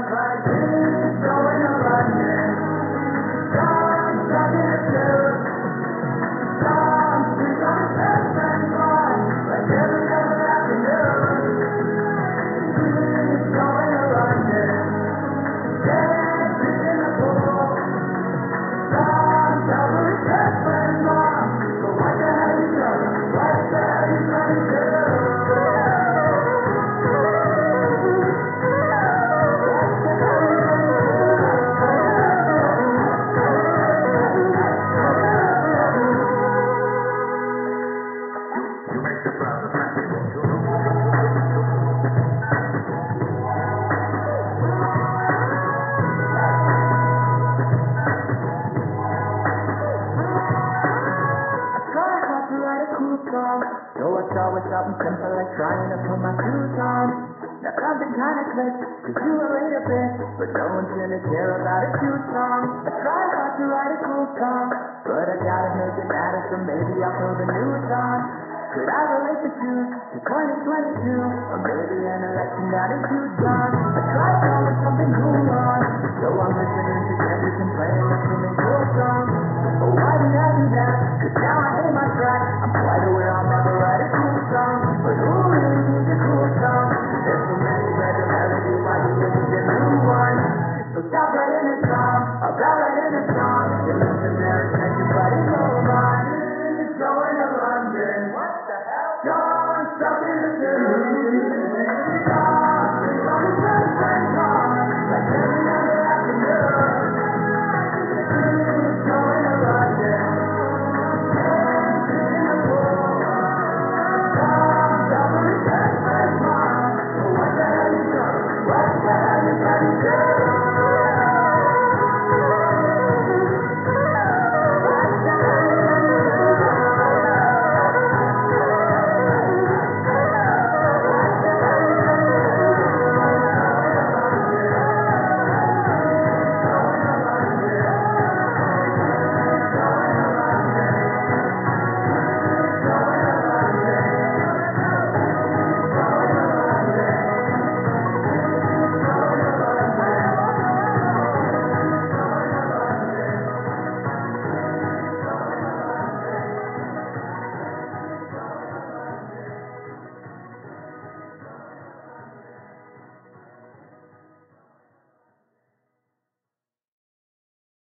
So I start with something simple like trying to put my shoes on. Now something kinda clicked, cause you were late a bit, but no one seemed to care about a cute song. I tried hard to write a cool song, but I gotta make it matter, so maybe I'll throw the news on. Could I relate the shoes to 2022, or maybe an election down in Tucson? I tried throwing something cool on, so I'm listening to Kendrick and playing the swimming pool song. But why did I do that? Cause now I hate my track. I'm quite aware I'll never write a cool song, but who really needs a cool song? There's so many better melodies, why do you need a new one? So stop writing a song, about writing a song. You listen there and take your buddy over. He's going to London. What the hell? John, stuck in the city.